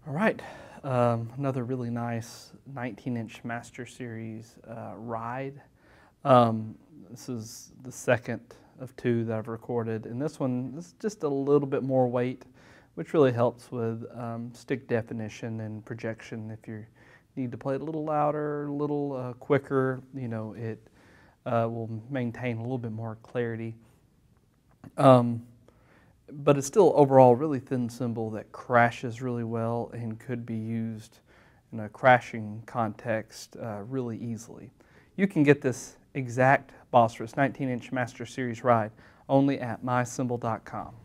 All right, another really nice 19-inch Master Series ride. This is the second of two that I've recorded, and this one is just a little bit more weight, which really helps with stick definition and projection. If you need to play it a little louder, a little quicker, you know, it will maintain a little bit more clarity. But it's still overall really thin cymbal that crashes really well and could be used in a crashing context really easily. You can get this exact Bosphorus 19-inch Master Series ride only at mycymbal.com.